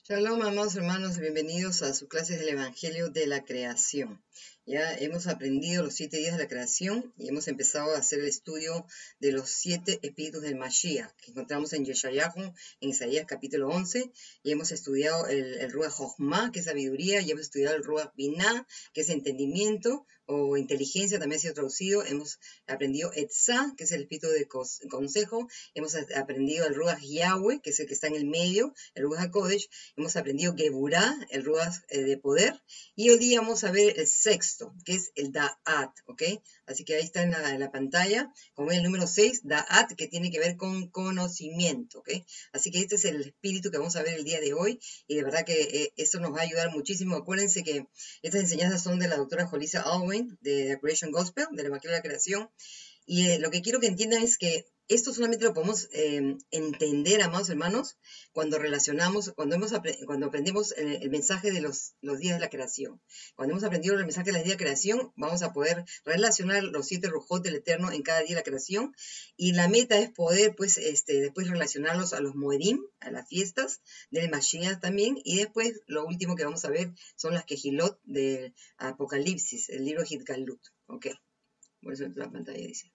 Shalom, amados hermanos, bienvenidos a sus clases del Evangelio de la Creación. Ya hemos aprendido los 7 días de la creación y hemos empezado a hacer el estudio de los 7 espíritus del Mashiach, que encontramos en Yeshayahu, en Isaías capítulo 11, y hemos estudiado el Ruach Jochma, que es sabiduría, y hemos estudiado el Ruach Binah, que es entendimiento o inteligencia, también ha sido traducido. Hemos aprendido Etzá, que es el espíritu de consejo. Hemos aprendido el Ruach Yahweh, que es el que está en el medio, el Ruach HaKodesh. Hemos aprendido Geburah, el Ruach de poder, y hoy día vamos a ver el sexto, que es el Da'at, ¿ok? Así que ahí está en la pantalla, como el número 6, Da'at, que tiene que ver con conocimiento, ¿ok? Así que este es el espíritu que vamos a ver el día de hoy, y de verdad que esto nos va a ayudar muchísimo. Acuérdense que estas enseñanzas son de la doctora Jolisa Alwyn, de The Creation Gospel, del Evangelio de la Creación, y lo que quiero que entiendan es que esto solamente lo podemos entender, amados hermanos, cuando relacionamos, cuando aprendemos el mensaje de los días de la creación. Cuando hemos aprendido el mensaje de los días de la creación, vamos a poder relacionar los 7 rujot del Eterno en cada día de la creación. Y la meta es poder, pues, después relacionarlos a los Moedim, a las fiestas del Mashiach también. Y después, lo último que vamos a ver son las Kehilot del Apocalipsis, el libro Hitgalut. Ok, por eso en la pantalla dice.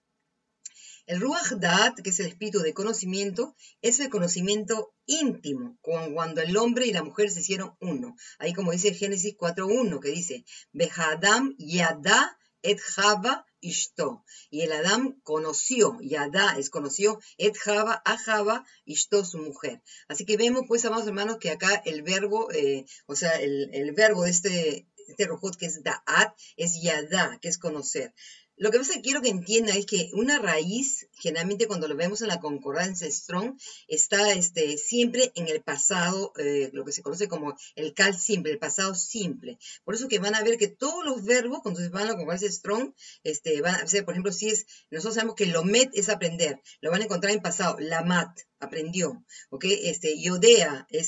El Ruach Da'at, que es el espíritu de conocimiento, es el conocimiento íntimo, cuando el hombre y la mujer se hicieron uno. Ahí como dice Génesis 4.1, que dice, Behadam yada et Java ishto. Y el Adam conoció, yada es conoció, et Java a Java ishto, su mujer. Así que vemos, pues, amados hermanos, que acá el verbo, el verbo de este rojot, que es Da'at, es yada, que es conocer. Lo que pasa que quiero que entienda es que una raíz, generalmente cuando lo vemos en la concordancia Strong, está siempre en el pasado, lo que se conoce como el cal simple, el pasado simple. Por eso que van a ver que todos los verbos, cuando se van a la concordancia Strong, van a ser, por ejemplo, nosotros sabemos que lomet es aprender, lo van a encontrar en pasado, lamat, aprendió, ¿ok? Yodea es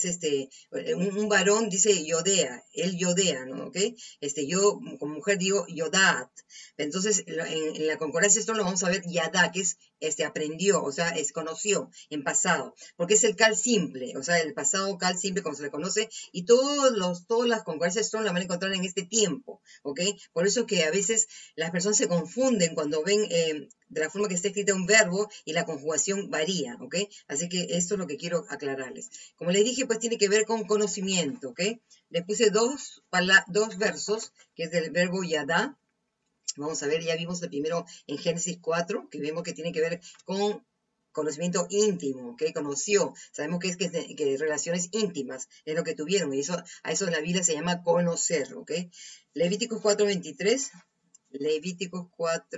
un varón dice yodea, él yodea, ¿no? ¿Ok? Yo como mujer digo yodat. Entonces, en la concordancia esto lo vamos a ver yada, que es aprendió, o sea, conoció en pasado, porque es el cal simple, o sea, el pasado cal simple como se le conoce, y todas las concordancias Strong la van a encontrar en este tiempo, ¿ok? Por eso que a veces las personas se confunden cuando ven de la forma que está escrita un verbo y la conjugación varía, ¿ok? Así que esto es lo que quiero aclararles. Como les dije, pues tiene que ver con conocimiento, ¿ok? Les puse dos versos, que es del verbo yada. Vamos a ver, ya vimos el primero en Génesis 4, que vemos que tiene que ver con conocimiento íntimo, ¿ok? Conoció. Sabemos que que relaciones íntimas es lo que tuvieron, y a eso en la Biblia se llama conocer, ¿ok? Levíticos 4.23. Levíticos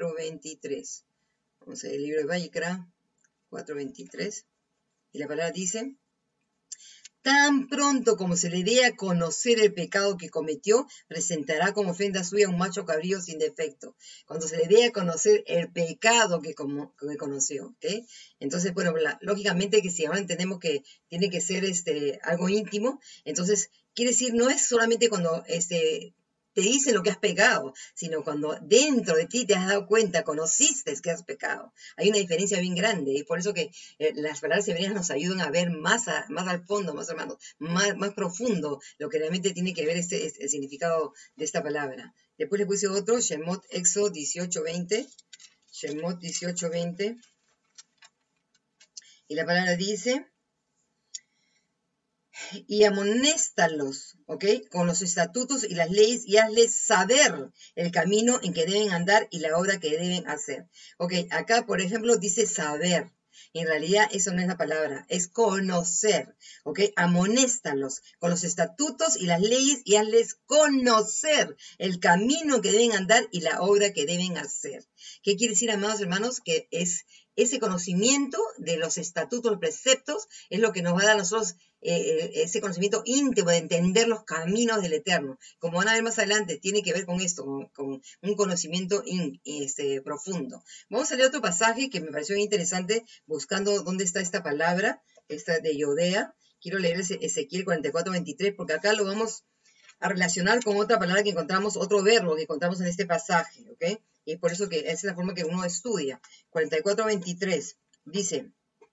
4.23. Vamos a ver el libro de Vayikra 4.23. Y la palabra dice: tan pronto como se le dé a conocer el pecado que cometió, presentará como ofrenda suya un macho cabrío sin defecto. Cuando se le dé a conocer el pecado que conoció, ¿ok? Entonces, bueno, lógicamente que si ahora entendemos que tiene que ser algo íntimo, entonces quiere decir, no es solamente cuando te dice lo que has pecado, sino cuando dentro de ti te has dado cuenta, conociste que has pecado. Hay una diferencia bien grande, y por eso que las palabras hebreas nos ayudan a ver más al fondo, más hermanos, más profundo lo que realmente tiene que ver el significado de esta palabra. Después le puse otro, Shemot Éxodo 18:20, Shemot 18:20, y la palabra dice: y amonéstalos, ¿ok? Con los estatutos y las leyes, y hazles saber el camino en que deben andar y la obra que deben hacer. Ok, acá, por ejemplo, dice saber. En realidad, eso no es la palabra, es conocer, ¿ok? Amonéstalos con los estatutos y las leyes, y hazles conocer el camino que deben andar y la obra que deben hacer. ¿Qué quiere decir, amados hermanos? Que es ese conocimiento de los estatutos, los preceptos, es lo que nos va a dar a nosotros ese conocimiento íntimo de entender los caminos del Eterno. Como van a ver más adelante, tiene que ver con esto, con un conocimiento profundo. Vamos a leer otro pasaje que me pareció interesante, buscando dónde está esta palabra, esta de Yodea. Quiero leer Ezequiel 44:23, porque acá lo vamos a relacionar con otra palabra que encontramos, otro verbo que encontramos en este pasaje, ¿ok? Y es por eso que esa es la forma que uno estudia. 44:23 dice: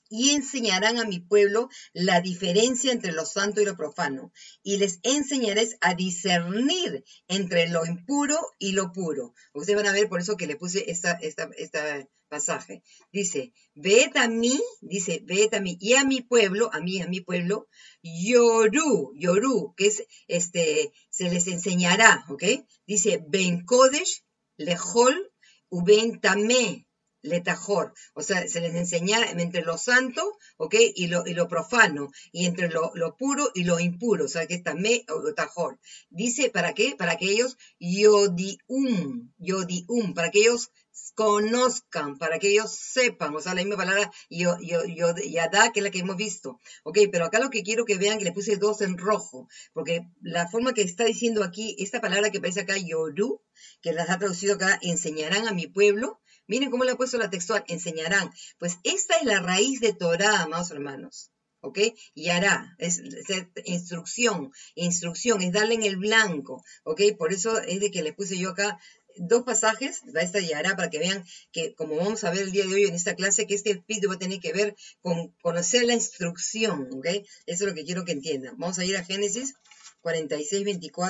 y enseñarán a mi pueblo la diferencia entre lo santo y lo profano, y les enseñaré a discernir entre lo impuro y lo puro. Ustedes van a ver por eso que le puse esta pasaje. Dice, ved a mí, y a mi pueblo, a mi pueblo, Yorú, que es, se les enseñará, ¿ok? Dice, Ben Kodesh, Lejol, Uben Tamé, Letajor, o sea, se les enseña entre lo santo, ¿ok? Y lo profano, y entre lo puro y lo impuro, o sea, que es tamé o tajor. Dice, ¿para qué? Para que ellos yodium, para que ellos conozcan, para que ellos sepan, o sea, la misma palabra yadá, que es la que hemos visto, ¿ok? Pero acá lo que quiero que vean, que le puse 2 en rojo, porque la forma que está diciendo aquí, esta palabra que aparece acá, yoru, que las ha traducido acá, enseñarán a mi pueblo. Miren cómo le ha puesto la textual, enseñarán. Pues esta es la raíz de Torah, amados hermanos. ¿Ok? Y hará, es instrucción, es darle en el blanco. ¿Ok? Por eso es de que le puse yo acá 2 pasajes, va esta y hará, para que vean que, como vamos a ver el día de hoy en esta clase, que este espíritu va a tener que ver con conocer la instrucción. ¿Ok? Eso es lo que quiero que entiendan. Vamos a ir a Génesis 46,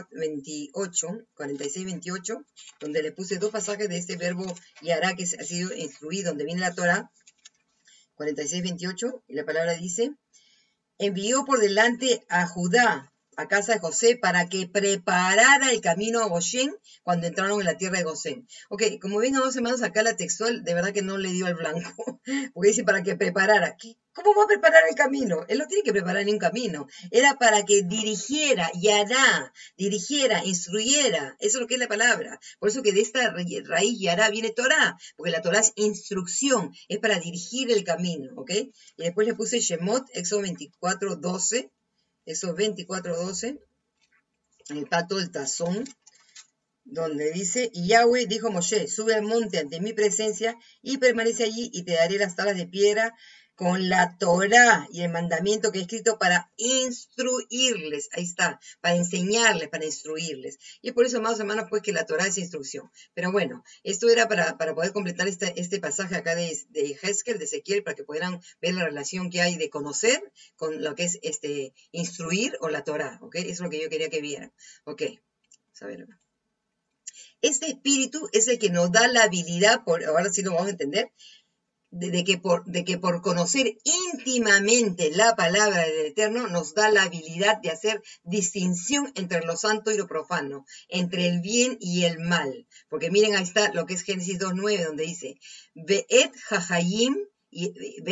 28, donde le puse 2 pasajes de este verbo yará, que ha sido instruido, donde viene la Torah, 46, 28, y la palabra dice, envió por delante a Judá, a casa de José, para que preparara el camino a Gosén cuando entraron en la tierra de Gosén. Ok, como ven, amados hermanos, acá la textual de verdad que no le dio al blanco, porque dice para que preparara. ¿Cómo va a preparar el camino? Él no tiene que preparar ni un camino. Era para que dirigiera, yará, instruyera. Eso es lo que es la palabra. Por eso que de esta raíz yará viene Torah, porque la Torah es instrucción, es para dirigir el camino, ¿ok? Y después le puse Shemot, Éxodo 24, 12. Eso 24:12, en el pacto del tazón, donde dice, y Yahweh dijo a Moshe, sube al monte ante mi presencia y permanece allí y te daré las tablas de piedra con la Torá y el mandamiento que he escrito para instruirles. Ahí está, para enseñarles, para instruirles. Y por eso, amados hermanos, pues que la Torá es instrucción. Pero bueno, esto era para poder completar este pasaje acá de Hezkel, de Ezequiel, para que pudieran ver la relación que hay de conocer con lo que es instruir o la Torá, ¿ok? Eso es lo que yo quería que vieran. Ok, vamos a ver. Este espíritu es el que nos da la habilidad, ahora sí lo vamos a entender, de que por conocer íntimamente la palabra del Eterno nos da la habilidad de hacer distinción entre lo santo y lo profano, entre el bien y el mal. Porque miren, ahí está lo que es Génesis 2:9, donde dice, Be'et Jajayim, y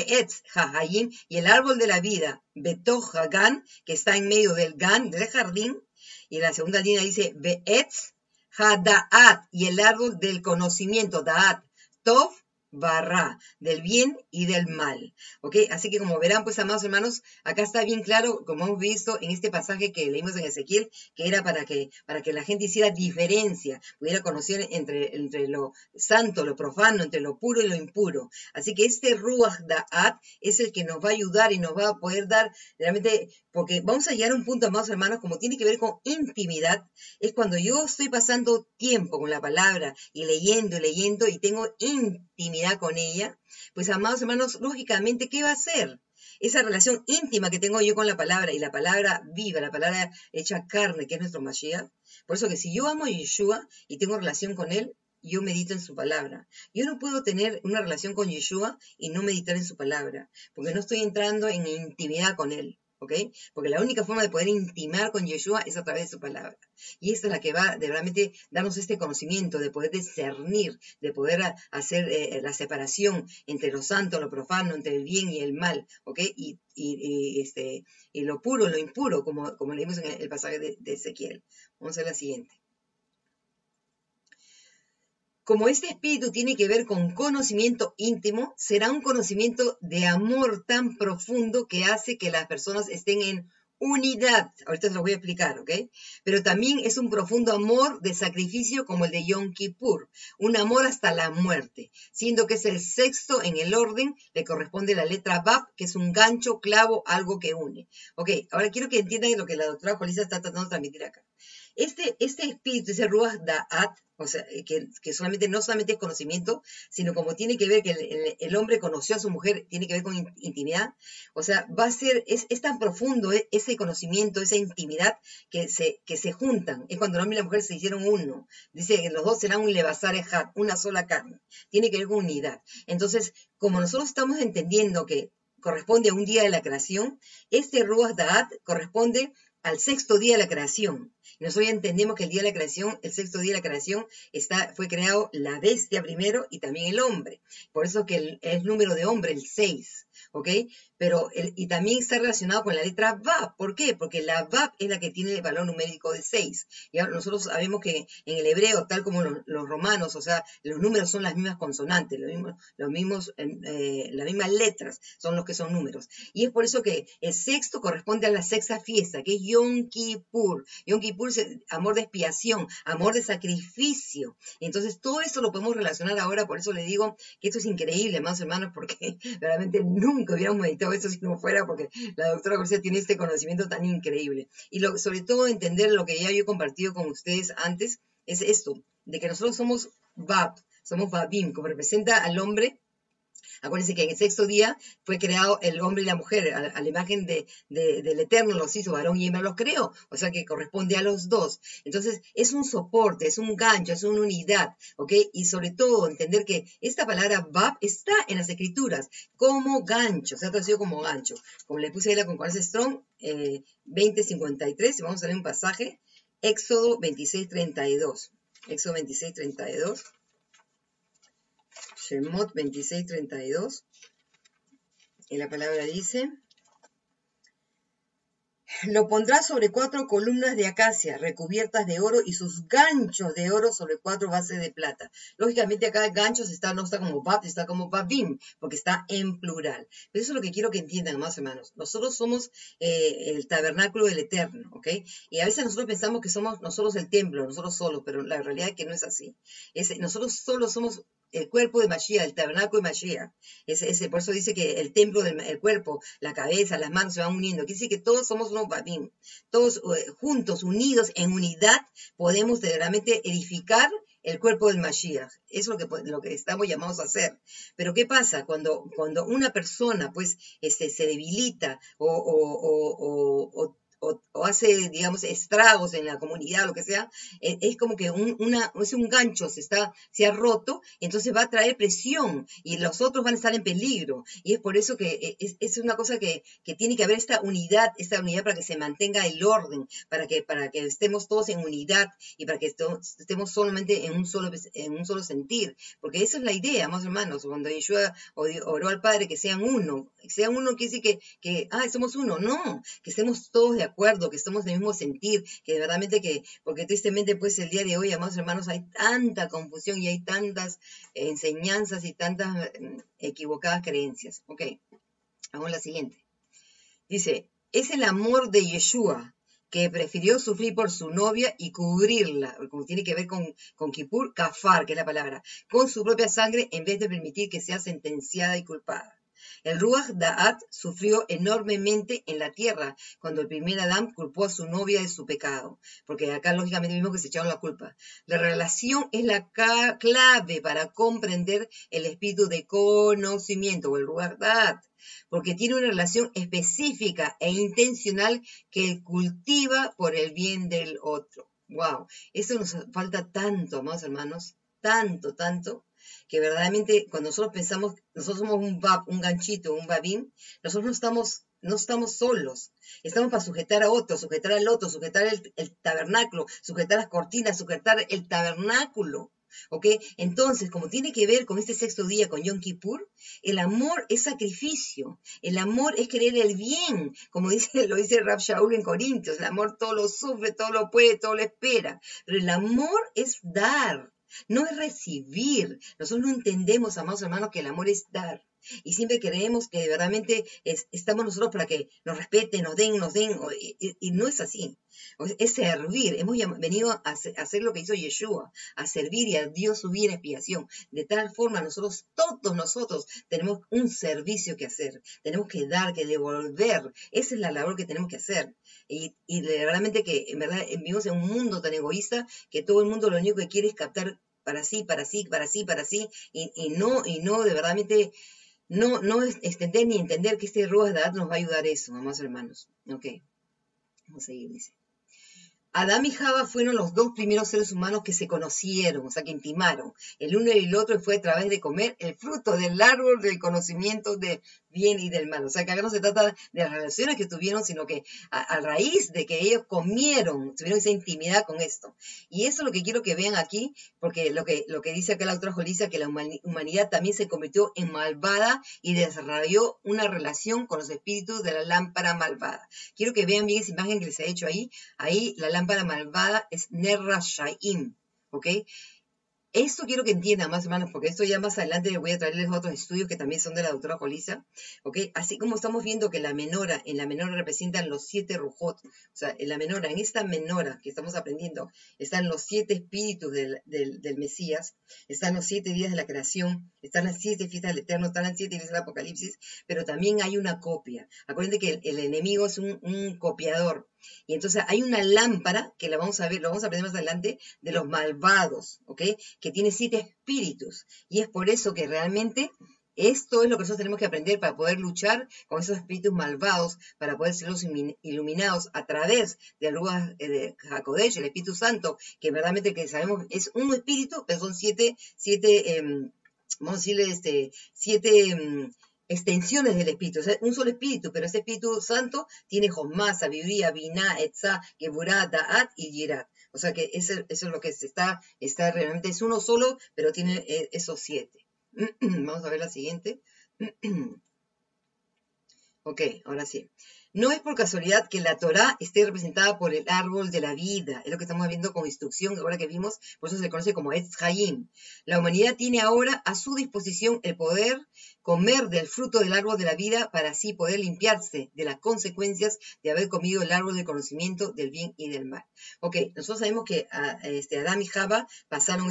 el árbol de la vida, Betoch Hagan, que está en medio del Gan, del jardín, y en la segunda línea dice, Be'et Hadaat, y el árbol del conocimiento, Daat, Tov, barra, del bien y del mal, ¿ok? Así que como verán, pues, amados hermanos, acá está bien claro, como hemos visto en este pasaje que leímos en Ezequiel, que era para que la gente hiciera diferencia, pudiera conocer entre lo santo, lo profano, entre lo puro y lo impuro. Así que este Ruach Da'at es el que nos va a ayudar y nos va a poder dar realmente, porque vamos a llegar a un punto, amados hermanos, como tiene que ver con intimidad, es cuando yo estoy pasando tiempo con la palabra y leyendo y tengo intimidad con ella, pues, amados hermanos, lógicamente, ¿qué va a hacer? Esa relación íntima que tengo yo con la palabra, y la palabra viva, la palabra hecha carne, que es nuestro Mashiach. Por eso que si yo amo a Yeshua y tengo relación con él, yo medito en su palabra. Yo no puedo tener una relación con Yeshua y no meditar en su palabra, porque no estoy entrando en intimidad con él. ¿Ok? Porque la única forma de poder intimar con Yeshua es a través de su palabra. Y esta es la que va de realmente darnos este conocimiento, de poder discernir, de poder hacer la separación entre lo santo, lo profano, entre el bien y el mal, ¿ok? Y lo puro, lo impuro, como leímos en el pasaje de Ezequiel. Vamos a ver la siguiente. Como este espíritu tiene que ver con conocimiento íntimo, será un conocimiento de amor tan profundo que hace que las personas estén en unidad. Ahorita se lo voy a explicar, ¿ok? Pero también es un profundo amor de sacrificio como el de Yom Kippur, un amor hasta la muerte, siendo que es el sexto en el orden, le corresponde la letra Bab, que es un gancho, clavo, algo que une. Ok, ahora quiero que entiendan lo que la doctora Jolisa está tratando de transmitir acá. Este espíritu, ese Ruach Da'at, o sea, que solamente, no solamente es conocimiento, sino como tiene que ver que el hombre conoció a su mujer, tiene que ver con intimidad, o sea, va a ser, es tan profundo ese conocimiento, esa intimidad, que se juntan. Es cuando el hombre y la mujer se hicieron uno. Dice que los dos serán un levazar ejat, una sola carne. Tiene que ver con unidad. Entonces, como nosotros estamos entendiendo que corresponde a un día de la creación, este Ruach Da'at corresponde al sexto día de la creación. Y nosotros ya entendemos que el día de la creación, el sexto día de la creación, fue creado la bestia primero y también el hombre. Por eso que el número de hombre, el 6, ¿ok? Pero y también está relacionado con la letra Vav. ¿Por qué? Porque la Vav es la que tiene el valor numérico de 6. Ya nosotros sabemos que en el hebreo, tal como los romanos, o sea, los números son las mismas consonantes, las mismas letras son los que son números. Y es por eso que el sexto corresponde a la sexta fiesta, que es Yom Kippur. Yom Kippur es amor de expiación, amor de sacrificio. Entonces, todo eso lo podemos relacionar ahora, por eso le digo que esto es increíble, amados hermanos, porque realmente nunca hubiéramos meditado esto si no fuera porque la doctora García tiene este conocimiento tan increíble. Y sobre todo entender lo que ya yo he compartido con ustedes antes, es esto, de que nosotros somos Bab, somos Babim, como representa al hombre. Acuérdense que en el sexto día fue creado el hombre y la mujer, a la imagen del Eterno los hizo, varón y hembra los creó, o sea que corresponde a los dos. Entonces, es un soporte, es un gancho, es una unidad, ¿ok? Y sobre todo, entender que esta palabra Bab está en las Escrituras como gancho, se ha traducido como gancho. Como le puse ahí la concordancia Strong, 20:53, vamos a leer un pasaje, Éxodo 26:32. Éxodo 26:32. Shemot 26:32, y la palabra dice, lo pondrá sobre 4 columnas de acacia recubiertas de oro y sus ganchos de oro sobre 4 bases de plata. Lógicamente acá ganchos no está como Bab, está como Babim, porque está en plural. Pero eso es lo que quiero que entiendan, más hermanos. Nosotros somos el tabernáculo del Eterno, ¿ok? Y a veces nosotros pensamos que somos nosotros el templo, nosotros solos, pero la realidad es que no es así. Nosotros solo somos el cuerpo de Mashiach, el tabernáculo de Mashiach. Por eso dice que el templo del cuerpo, la cabeza, las manos se van uniendo. Quiere decir que todos somos unos babín. Todos juntos, unidos, en unidad, podemos realmente edificar el cuerpo del Mashiach. Es lo que estamos llamados a hacer. Pero ¿qué pasa? Cuando una persona pues se debilita o hace, digamos, estragos en la comunidad, lo que sea, es como que es un gancho, se ha roto, entonces va a traer presión y los otros van a estar en peligro. Y es por eso que es una cosa que tiene que haber esta unidad para que se mantenga el orden, para que estemos todos en unidad y para que estemos solamente en un solo sentir. Porque esa es la idea, amados hermanos, cuando Yeshua oró al Padre que sean uno. Sean uno quiere decir que somos uno. No, que estemos todos de acuerdo, que estemos en el mismo sentir, que verdaderamente porque tristemente pues el día de hoy, amados hermanos, hay tanta confusión y hay tantas enseñanzas y tantas equivocadas creencias. Ok, vamos a la siguiente. Dice, es el amor de Yeshua que prefirió sufrir por su novia y cubrirla, como tiene que ver con Kippur, kafar, que es la palabra, con su propia sangre en vez de permitir que sea sentenciada y culpada. El Ruach Da'at sufrió enormemente en la tierra cuando el primer Adán culpó a su novia de su pecado, porque acá lógicamente vimos que se echaron la culpa. La relación es la clave para comprender el espíritu de conocimiento, o el Ruach Da'at, porque tiene una relación específica e intencional que cultiva por el bien del otro. ¡Wow! Eso nos falta tanto, amados hermanos, tanto, que verdaderamente cuando nosotros pensamos, nosotros somos un ganchito, un babín, nosotros no estamos solos, estamos para sujetar a otros, sujetar al otro, sujetar el tabernáculo, sujetar las cortinas, sujetar el tabernáculo. ¿Ok? Entonces, como tiene que ver con este sexto día, con Yom Kippur, el amor es sacrificio, el amor es querer el bien, como lo dice Rab Shaul en Corintios, el amor todo lo sufre, todo lo puede, todo lo espera, pero el amor es dar, no es recibir. Nosotros no entendemos, amados hermanos, que el amor es dar. Y siempre creemos que verdaderamente estamos nosotros para que nos respeten, nos den, y no es así. Es servir. Hemos venido a hacer lo que hizo Yeshua, a servir y a Dios su vida en expiación. De tal forma, todos nosotros, tenemos un servicio que hacer. Tenemos que dar, que devolver. Esa es la labor que tenemos que hacer. Y realmente que, en verdad, vivimos en un mundo tan egoísta que todo el mundo lo único que quiere es captar para sí, y no de verdaderamente, no extender ni entender que este Ruach HaDaat nos va a ayudar a eso, amados hermanos. Ok, vamos a seguir, dice. Adán y Java fueron los dos primeros seres humanos que se conocieron, o sea, que intimaron el uno y el otro, y fue a través de comer el fruto del árbol del conocimiento del bien y del mal. O sea, que acá no se trata de las relaciones que tuvieron, sino que a raíz de que ellos tuvieron esa intimidad con esto. Y eso es lo que quiero que vean aquí, porque lo que dice acá la autora Jolisa, que la humanidad también se convirtió en malvada y desarrolló una relación con los espíritus de la lámpara malvada. Quiero que vean bien esa imagen que les he hecho ahí. Ahí la lámpara malvada es Ner Rashaim, ¿ok? Esto quiero que entiendan más, hermanos, porque esto ya más adelante voy a traerles otros estudios que también son de la doctora Jolisa, ¿ok? Así como estamos viendo que en la menora representan los 7 rujot, o sea, en esta menora que estamos aprendiendo, están los 7 espíritus del Mesías, están los 7 días de la creación, están las 7 fiestas del Eterno, están las 7 días del Apocalipsis, pero también hay una copia. Acuérdense que el enemigo es un copiador. Y entonces hay una lámpara, que la vamos a ver, lo vamos a aprender más adelante, de los malvados, ¿ok? Que tiene 7 espíritus. Y es por eso que realmente esto es lo que nosotros tenemos que aprender para poder luchar con esos espíritus malvados, para poder ser iluminados a través del Ruach de HaKodesh, el Espíritu Santo, que verdaderamente que sabemos es un espíritu, pero son 7 vamos a decirle, 7 extensiones del Espíritu, o sea, un solo Espíritu, pero ese Espíritu Santo tiene Josmá, sabiduría, Binah, Etzá, Geburá, Da'at y Yirat. O sea que eso es lo que está realmente, es uno solo, pero tiene esos 7. Vamos a ver la siguiente. Ok, ahora sí. No es por casualidad que la Torá esté representada por el árbol de la vida. Es lo que estamos viendo con instrucción, ahora que vimos, por eso se conoce como Etz Hayim. La humanidad tiene ahora a su disposición el poder comer del fruto del árbol de la vida para así poder limpiarse de las consecuencias de haber comido el árbol del conocimiento del bien y del mal. Ok, nosotros sabemos que Adán y Java pasaron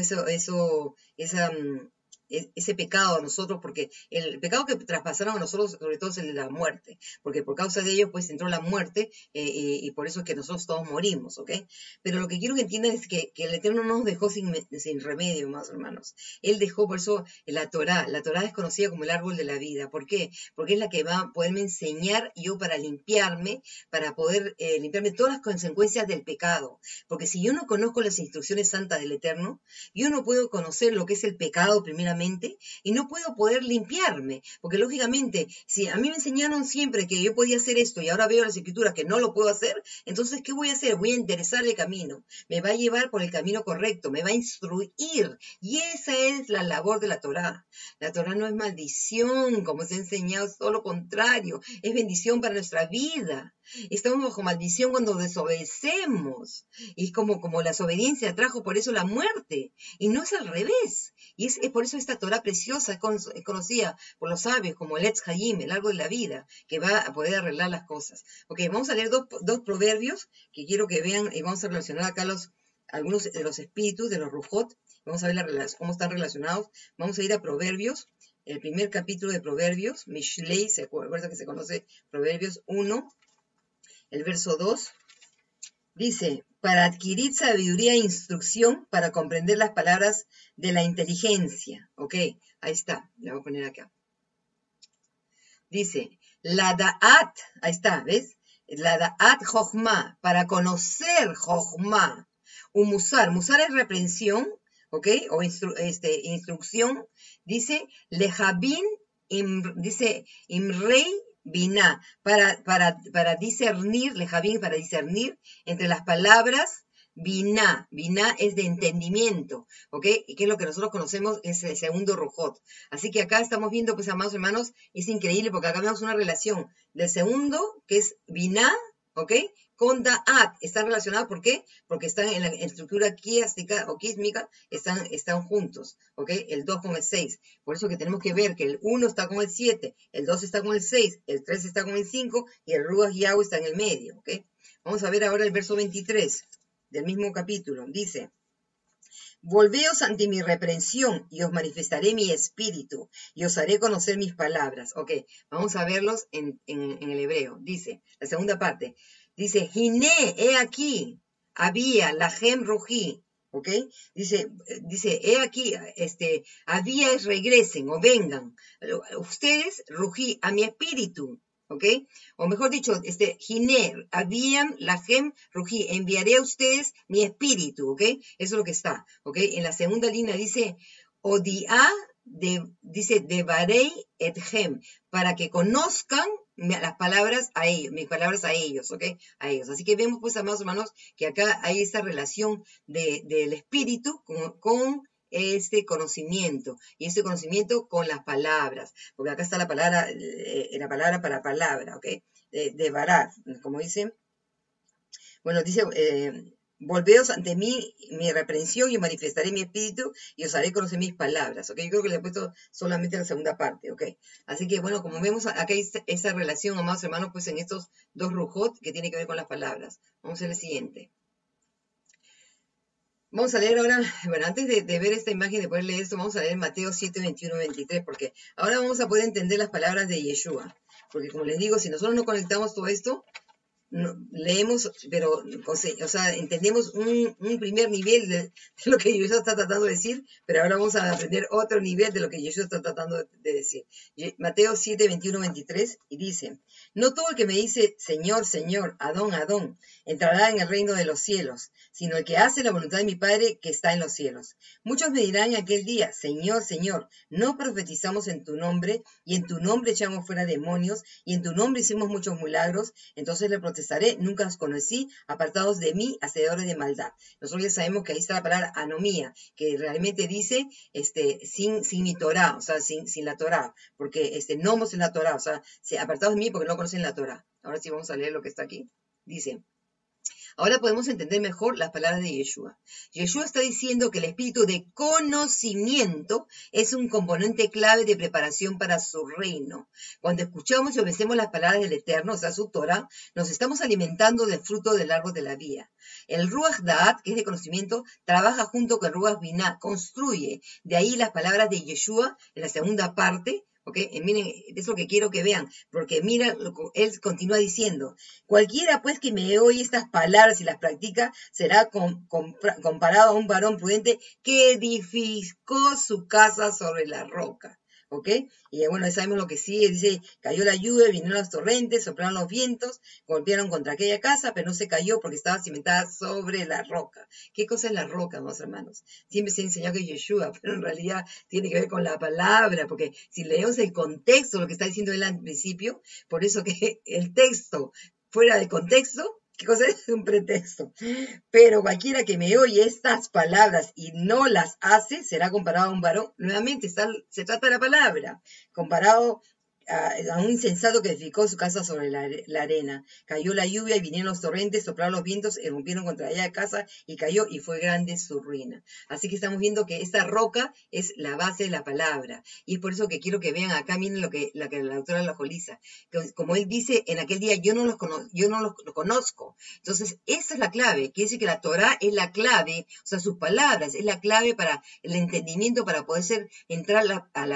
ese pecado a nosotros, porque el pecado que traspasaron a nosotros sobre todo es el de la muerte, porque por causa de ellos pues entró la muerte y por eso es que nosotros todos morimos, ¿ok? Pero lo que quiero que entiendan es que el Eterno no nos dejó sin remedio, más hermanos. Él dejó, por eso la Torá es conocida como el árbol de la vida. ¿Por qué? Porque es la que va a poderme enseñar yo para limpiarme, para poder limpiarme todas las consecuencias del pecado, porque si yo no conozco las instrucciones santas del Eterno, yo no puedo conocer lo que es el pecado primeramente, y no puedo poder limpiarme, porque lógicamente, si a mí me enseñaron siempre que yo podía hacer esto y ahora veo las escrituras que no lo puedo hacer, entonces, ¿qué voy a hacer? Voy a enderezar el camino, me va a llevar por el camino correcto, me va a instruir, y esa es la labor de la Torá. La Torá no es maldición, como se ha enseñado, es todo lo contrario, es bendición para nuestra vida. Estamos bajo maldición cuando desobedecemos, y es como la desobediencia trajo por eso la muerte, y no es al revés. Y es por eso esta Torá preciosa es conocida por los sabios como el Etz Hayim, el árbol de la vida, que va a poder arreglar las cosas. Ok, vamos a leer dos proverbios que quiero que vean, y vamos a relacionar acá algunos de los espíritus, de los Rujot. Vamos a ver cómo están relacionados. Vamos a ir a Proverbios, el primer capítulo de Proverbios, Mishlei, se acuerda que se conoce Proverbios 1, el verso 2. Dice, para adquirir sabiduría e instrucción, para comprender las palabras de la inteligencia. Ok, ahí está, le voy a poner acá. Dice, la da'at, ahí está, ¿ves? La da'at jochma, para conocer jochma. Un musar es reprensión, ok, o instrucción. Dice, lejabin, dice, imrei, Binah, para discernir, lejabín, para discernir entre las palabras, Binah es de entendimiento, ¿ok? Y que es lo que nosotros conocemos, es el segundo Rujot. Así que acá estamos viendo, pues, amados hermanos, es increíble porque acá vemos una relación del segundo, que es Binah, ¿ok? Con Da'at. Están relacionados, ¿por qué? Porque están en la estructura quiástica o quísmica, están juntos, ¿ok? El 2 con el 6. Por eso que tenemos que ver que el 1 está con el 7, el 2 está con el 6, el 3 está con el 5 y el Ruach Yahweh está en el medio, ¿ok? Vamos a ver ahora el verso 23 del mismo capítulo. Dice: Volveos ante mi reprensión y os manifestaré mi espíritu y os haré conocer mis palabras. Ok, vamos a verlos en el hebreo. Dice, la segunda parte, dice, Hiné, he aquí, había, lahem rují. ¿Ok? Dice, he aquí, había, regresen o vengan. Ustedes, rují, a mi espíritu. ¿Ok? O mejor dicho, Giner, habían, lahem, rují, enviaré a ustedes mi espíritu, ¿ok? Eso es lo que está, ¿ok? En la segunda línea dice, Odia, dice, devarei ethem, para que conozcan las palabras a ellos, mis palabras a ellos, ¿ok? A ellos. Así que vemos, pues, amados hermanos, que acá hay esta relación del espíritu con este conocimiento, y este conocimiento con las palabras, porque acá está la palabra para palabra, ¿ok? De varar, como dice, bueno, dice, volveos ante mí mi reprensión y manifestaré mi espíritu y os haré conocer mis palabras, ¿ok? Yo creo que le he puesto solamente la segunda parte, ¿ok? Así que, bueno, como vemos, acá hay esa relación, amados hermanos, pues en estos dos rujot que tiene que ver con las palabras. Vamos a ver el siguiente. Vamos a leer ahora, bueno, antes de ver esta imagen, de poder leer esto, vamos a leer Mateo 7, 21, 23, porque ahora vamos a poder entender las palabras de Yeshua. Porque como les digo, si nosotros no conectamos todo esto, no, leemos, pero, o sea, entendemos un primer nivel de lo que Yeshua está tratando de decir, pero ahora vamos a aprender otro nivel de lo que Yeshua está tratando de decir. Mateo 7, 21, 23, y dice, no todo el que me dice, Señor, Señor, Adón, Adón, entrará en el reino de los cielos, sino el que hace la voluntad de mi Padre que está en los cielos. Muchos me dirán en aquel día, Señor, Señor, no profetizamos en tu nombre, y en tu nombre echamos fuera demonios, y en tu nombre hicimos muchos milagros. Entonces le protestaré, nunca os conocí, apartados de mí, hacedores de maldad. Nosotros ya sabemos que ahí está la palabra anomía, que realmente dice sin mi Torah, o sea, sin la Torah, porque nomos en la Torah, o sea, apartados de mí porque no conocen la Torah. Ahora sí vamos a leer lo que está aquí. Dice, ahora podemos entender mejor las palabras de Yeshua. Yeshua está diciendo que el espíritu de conocimiento es un componente clave de preparación para su reino. Cuando escuchamos y obedecemos las palabras del Eterno, o sea, su Torah, nos estamos alimentando del fruto del árbol de la vida. El Ruach Da'at, que es de conocimiento, trabaja junto con el Ruach Binah, construye. De ahí las palabras de Yeshua en la segunda parte. ¿Ok? Miren, es lo que quiero que vean, porque mira, él continúa diciendo, cualquiera pues que me oye estas palabras y las practica, será comparado a un varón prudente que edificó su casa sobre la roca. ¿Ok? Y bueno, sabemos lo que sigue, dice, cayó la lluvia, vinieron los torrentes, soplaron los vientos, golpearon contra aquella casa, pero no se cayó porque estaba cimentada sobre la roca. ¿Qué cosa es la roca, mis hermanos? Siempre se ha enseñado que es Yeshua, pero en realidad tiene que ver con la palabra, porque si leemos el contexto, lo que está diciendo él al principio, por eso que el texto fuera de contexto, ¿qué cosa es? Un pretexto. Pero cualquiera que me oye estas palabras y no las hace, será comparado a un varón. Nuevamente, se trata de la palabra. Comparado a un insensato que edificó su casa sobre la arena. Cayó la lluvia y vinieron los torrentes, soplaron los vientos, irrumpieron contra aquella casa y cayó y fue grande su ruina. Así que estamos viendo que esta roca es la base de la palabra. Y es por eso que quiero que vean acá, miren lo que la autora lo joliza. Como él dice, en aquel día yo no los conozco. Entonces, esa es la clave. Quiere decir que la Torah es la clave, o sea, sus palabras es la clave para el entendimiento, para poder entrar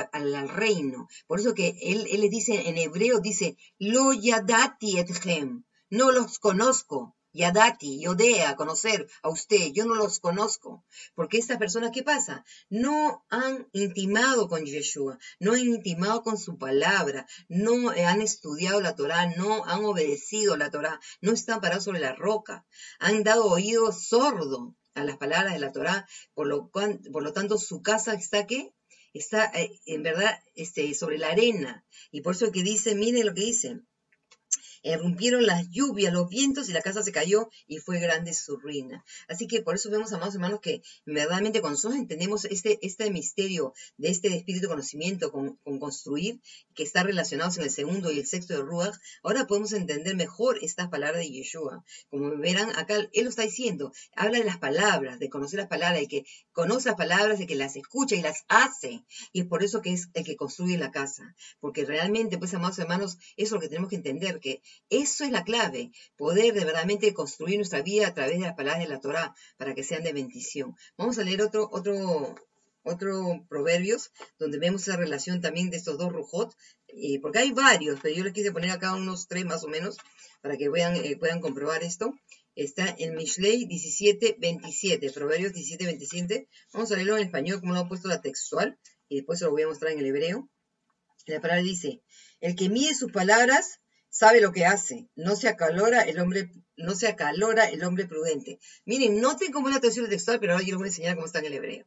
al reino. Por eso que él les dice, en hebreo dice, lo yadati etchem, no los conozco. Yadati, yodea, conocer a usted, yo no los conozco. Porque estas personas, ¿qué pasa? No han intimado con Yeshua, no han intimado con su palabra, no han estudiado la Torah, no han obedecido la Torah, no están parados sobre la roca, han dado oído sordo a las palabras de la Torah, por lo tanto su casa está, ¿qué? Está en verdad sobre la arena. Y por eso que dice, miren lo que dice. Irrumpieron las lluvias, los vientos y la casa se cayó y fue grande su ruina. Así que por eso vemos, amados hermanos, que verdaderamente cuando nosotros entendemos este misterio de este espíritu de conocimiento con construir, que está relacionados en el segundo y el sexto de Ruach, ahora podemos entender mejor estas palabras de Yeshua. Como verán acá, él lo está diciendo, habla de las palabras, de conocer las palabras, de que conoce las palabras, de que las escucha y las hace. Y es por eso que es el que construye la casa. Porque realmente, pues, amados hermanos, eso es lo que tenemos que entender, que eso es la clave, poder de verdaderamente construir nuestra vida a través de las palabras de la Torá, para que sean de bendición. Vamos a leer otro Proverbios, donde vemos esa relación también de estos dos rujot, porque hay varios, pero yo les quise poner acá unos 3 más o menos, para que puedan comprobar esto. Está en Mishlei 17:27, Proverbios 17:27. Vamos a leerlo en español, como lo he puesto la textual, y después se lo voy a mostrar en el hebreo. La palabra dice, el que mide sus palabras sabe lo que hace, no se acalora el hombre prudente. Miren, noten cómo es la traducción textual, pero ahora yo les voy a enseñar cómo está en el hebreo.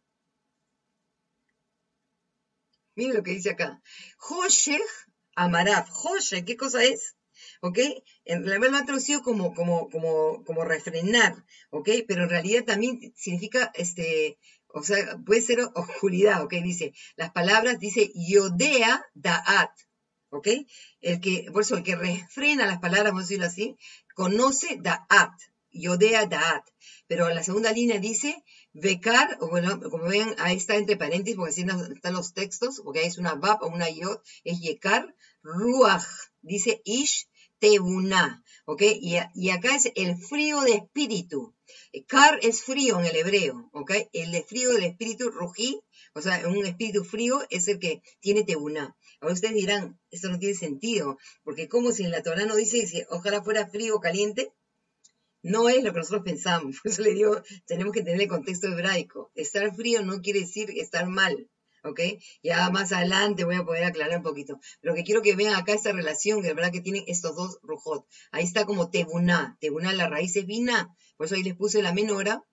Miren lo que dice acá. Hoshech Amarav. Hoshech, ¿qué cosa es? ¿Ok? En la verdad lo han traducido como refrenar, ¿ok? Pero en realidad también significa, o sea, puede ser oscuridad, ¿ok? Dice, las palabras, dice, Yodea Da'at, ¿ok? Por eso, el que refrena las palabras, vamos a decirlo así, conoce Da'at, Yodea Da'at. Pero en la segunda línea dice, Bekar, o bueno, como ven, ahí está entre paréntesis, porque así están los textos, porque ahí es una Bab o una Yod, es Yekar, Ruach, dice Ish, Tebuna, ¿ok? Y acá es el frío de espíritu. Kar es frío en el hebreo, ¿ok? El de frío del espíritu, Rují, o sea, un espíritu frío es el que tiene Tebuna. Ahora ustedes dirán, esto no tiene sentido, porque como si en la Torah no dice, si ojalá fuera frío o caliente, no es lo que nosotros pensamos. Por eso le digo, tenemos que tener el contexto hebraico. Estar frío no quiere decir estar mal, ¿ok? Ya más adelante voy a poder aclarar un poquito. Pero que quiero que vean acá esta relación, que de verdad que tienen estos dos rujot. Ahí está como tebuná. Tebuná, la raíz es biná. Por eso ahí les puse la menora.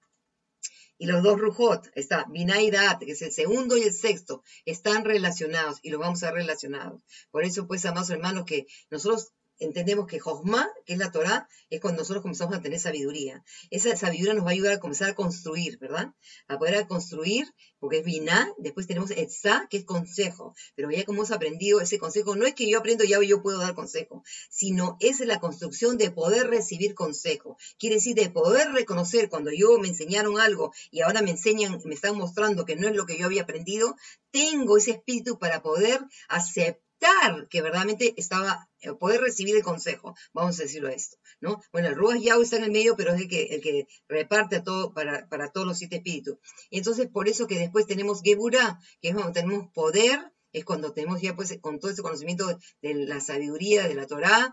Y los dos rujot, está biná y daat, que es el segundo y el sexto, están relacionados y los vamos a ver relacionados. Por eso, pues, amados hermanos, que nosotros entendemos que Jochma, que es la Torah, es cuando nosotros comenzamos a tener sabiduría. Esa sabiduría nos va a ayudar a comenzar a construir, ¿verdad? A poder construir, porque es Biná, después tenemos Etzá, que es consejo. Pero ya como hemos aprendido, ese consejo no es que yo aprendo ya yo puedo dar consejo, sino es la construcción de poder recibir consejo. Quiere decir de poder reconocer cuando yo me enseñaron algo y ahora me enseñan, me están mostrando que no es lo que yo había aprendido, tengo ese espíritu para poder aceptar que verdaderamente poder recibir el consejo, vamos a decirlo esto, ¿no? Bueno, el Ruach Yahweh está en el medio, pero es el que reparte a todo para todos los 7 espíritus. Y entonces, por eso que después tenemos Geburah, que es cuando tenemos poder, es cuando tenemos ya pues con todo ese conocimiento de la sabiduría de la Torá,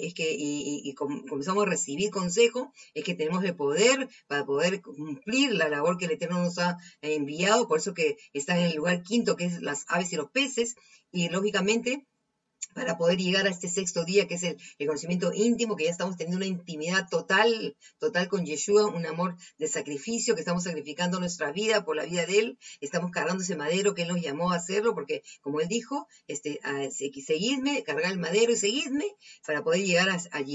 comenzamos a recibir consejo, es que tenemos el poder para poder cumplir la labor que el Eterno nos ha enviado, por eso que está en el lugar quinto, que es las aves y los peces, y lógicamente para poder llegar a este sexto día, que es el conocimiento íntimo, que ya estamos teniendo una intimidad total con Yeshua, un amor de sacrificio, que estamos sacrificando nuestra vida por la vida de Él, estamos cargando ese madero que Él nos llamó a hacerlo, porque como Él dijo, seguidme, cargar el madero y seguidme, para poder llegar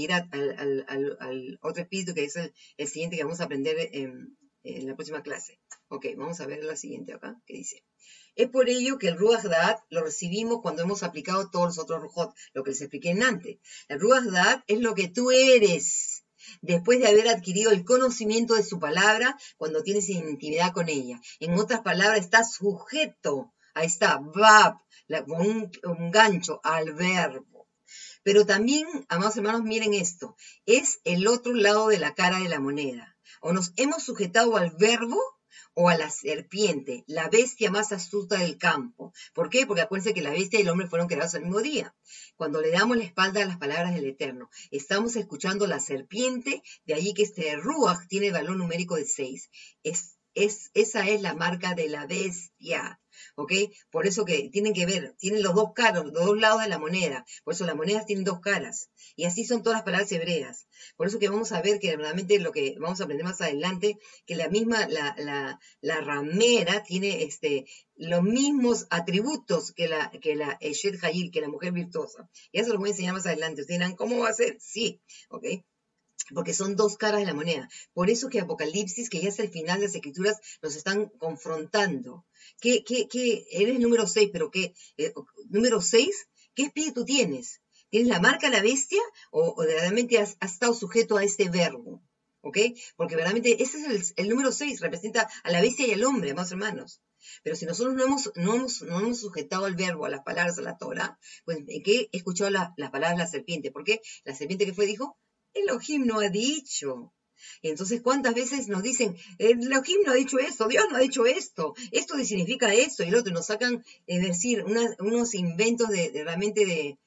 al otro espíritu, que es el siguiente que vamos a aprender en la próxima clase. Ok, vamos a ver la siguiente acá, que dice. Es por ello que el Ruach Da'at lo recibimos cuando hemos aplicado todos los otros Rujot, lo que les expliqué antes. El Ruach Da'at es lo que tú eres después de haber adquirido el conocimiento de su palabra cuando tienes intimidad con ella. En otras palabras, estás sujeto, ahí está, Bab, con un gancho al verbo. Pero también, amados hermanos, miren esto, es el otro lado de la cara de la moneda. O nos hemos sujetado al verbo, o a la serpiente, la bestia más astuta del campo. ¿Por qué? Porque acuérdense que la bestia y el hombre fueron creados al mismo día. Cuando le damos la espalda a las palabras del Eterno, estamos escuchando la serpiente, de allí que este Ruach tiene el valor numérico de 6. Esa es la marca de la bestia. ¿ok? Por eso que tienen que ver, tienen los dos caras, los dos lados de la moneda. Por eso las monedas tienen dos caras. Y así son todas las palabras hebreas. Por eso que vamos a ver que realmente lo que vamos a aprender más adelante, que la misma, la ramera tiene los mismos atributos que la Eshet Hayil, que la mujer virtuosa. Y eso lo voy a enseñar más adelante. Ustedes dirán, ¿cómo va a ser? Sí, ¿ok? Porque son dos caras de la moneda. Por eso que Apocalipsis, que ya es el final de las Escrituras, nos están confrontando. Eres número 6, pero número 6, ¿qué espíritu tienes? ¿Tienes la marca de la bestia o realmente has estado sujeto a este verbo? ¿Ok? Porque verdaderamente ese es el número 6, representa a la bestia y al hombre, amados hermanos. Pero si nosotros no hemos sujetado al verbo, a las palabras, a la Torah, pues ¿en qué he escuchado las palabras de la serpiente? ¿Por qué? La serpiente que fue dijo, Elohim no ha dicho. Entonces, ¿cuántas veces nos dicen, Elohim no ha dicho esto, Dios no ha dicho esto significa esto y lo otro? Nos sacan, es decir, unos inventos realmente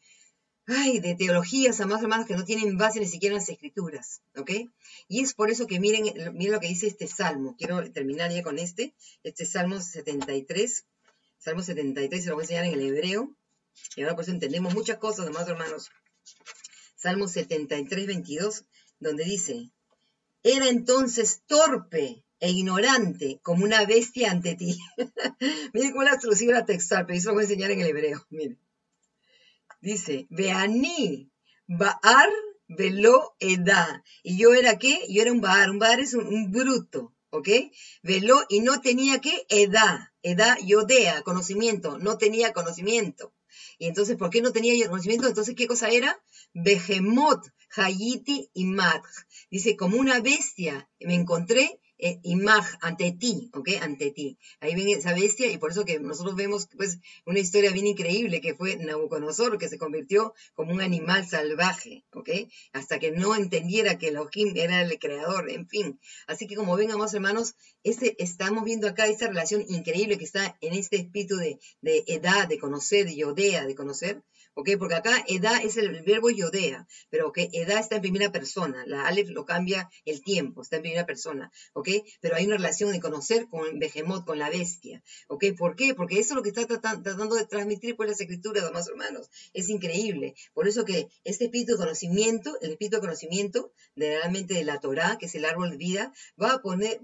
de teologías, amados hermanos, que no tienen base ni siquiera en las Escrituras, ¿ok? Y es por eso que miren lo que dice este Salmo. Quiero terminar ya con este Salmo 73. Salmo 73, se lo voy a enseñar en el hebreo. Y ahora por eso entendemos muchas cosas, amados hermanos. Salmo 73, 22, donde dice, era entonces torpe e ignorante como una bestia ante ti. Miren cómo la traducción era textual, pero eso lo voy a enseñar en el hebreo. Miren. Dice, Veaní, Baar, Velo, Edá. ¿Y yo era qué? Yo era un Baar. Un Baar es un bruto, ¿ok? Veló y no tenía qué? Edá. Edá, Yodea, conocimiento. No tenía conocimiento. Y entonces, ¿por qué no tenía conocimiento? Entonces, ¿qué cosa era? Behemot, Hayiti y Madj. Dice, como una bestia me encontré Imaj, ante ti, ¿ok? Ante ti. Ahí ven esa bestia y por eso que nosotros vemos pues una historia bien increíble que fue Nabucodonosor, que se convirtió como un animal salvaje, ¿ok? Hasta que no entendiera que Elohim era el creador, en fin. Así que como ven, amados hermanos, estamos viendo acá esta relación increíble que está en este espíritu de edad, de conocer, de yodea, de conocer, ¿ok? Porque acá edad es el verbo yodea, pero que edad está en primera persona, la Aleph lo cambia el tiempo, está en primera persona, ¿ok? Pero hay una relación de conocer con Behemoth, con la bestia, ¿ok? ¿Por qué? Porque eso es lo que está tratando de transmitir por las Escrituras, amados hermanos, es increíble. Por eso que este espíritu de conocimiento, el espíritu de conocimiento realmente de la Torá, que es el árbol de vida, va a poder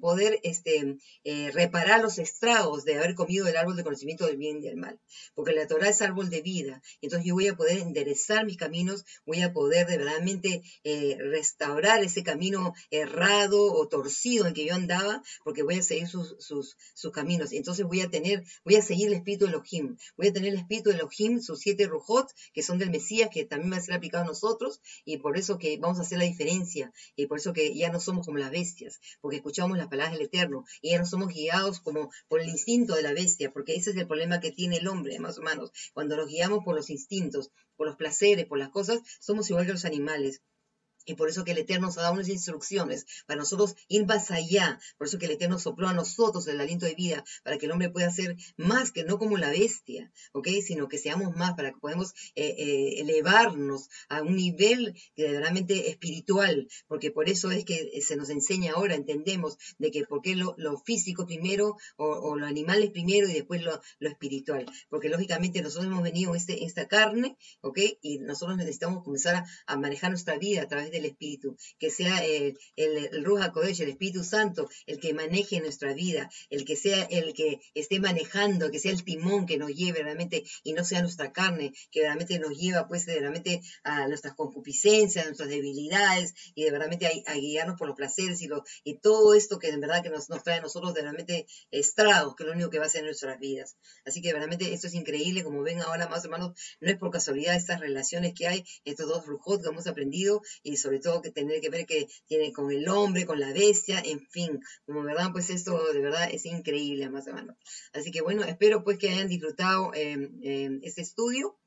reparar los estragos de haber comido el árbol de conocimiento del bien y del mal, porque la Torá es árbol de vida. Entonces yo voy a poder enderezar mis caminos, voy a poder de verdaderamente restaurar ese camino errado o torcido en que yo andaba, porque voy a seguir sus caminos. Entonces voy a seguir el espíritu de Elohim, voy a tener el espíritu de Elohim, sus 7 rujot, que son del Mesías, que también va a ser aplicado a nosotros, y por eso que vamos a hacer la diferencia, y por eso que ya no somos como las bestias, porque escuchamos las palabras del Eterno, y ya no somos guiados como por el instinto de la bestia, porque ese es el problema que tiene el hombre, más o menos. Cuando nos guiamos por los instintos, por los placeres, por las cosas, somos igual que los animales. Y por eso que el Eterno nos ha dado unas instrucciones para nosotros ir más allá. Por eso que el Eterno sopló a nosotros el aliento de vida, para que el hombre pueda ser más que no como la bestia, ¿ok? Sino que seamos más, para que podamos elevarnos a un nivel verdaderamente espiritual. Porque por eso es que se nos enseña ahora, entendemos, de que por qué lo físico primero, o los animales primero y después lo espiritual. Porque lógicamente nosotros hemos venido en esta carne, ¿ok? Y nosotros necesitamos comenzar a manejar nuestra vida a través del Espíritu, que sea el Ruach HaKodesh, el Espíritu Santo, el que maneje nuestra vida, el que sea el que esté manejando, que sea el timón que nos lleve realmente y no sea nuestra carne, que realmente nos lleva pues realmente a nuestras concupiscencias, a nuestras debilidades y de verdad a guiarnos por los placeres y todo esto que en verdad que nos trae a nosotros de realmente estragos, que es lo único que va a hacer en nuestras vidas. Así que realmente esto es increíble, como ven ahora, más hermanos, no es por casualidad estas relaciones que hay, estos dos rujot que hemos aprendido y sobre todo que tener que ver que tiene con el hombre, con la bestia, en fin, como verdad, pues esto de verdad es increíble, más hermanos. Así que bueno, espero pues que hayan disfrutado este estudio.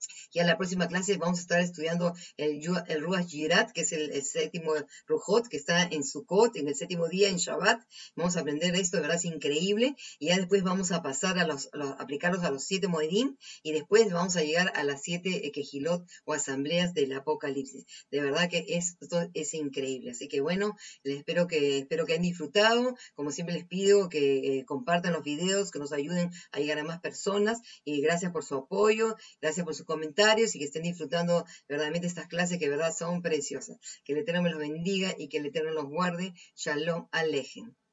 Ya en la próxima clase vamos a estar estudiando el Ruach Yirat, que es el séptimo Rujot, que está en Sukkot, en el séptimo día, en Shabbat. Vamos a aprender esto, de verdad es increíble. Y ya después vamos a pasar a aplicarlos a los 7 Moedim, y después vamos a llegar a las 7 Kejilot o asambleas del Apocalipsis. De verdad que esto es increíble. Así que bueno, espero que hayan disfrutado. Como siempre les pido que compartan los videos, que nos ayuden a llegar a más personas. Y gracias por su apoyo. Gracias por sus comentarios y que estén disfrutando verdaderamente estas clases que de verdad son preciosas. Que el Eterno me los bendiga y que el Eterno los guarde. Shalom Alejem.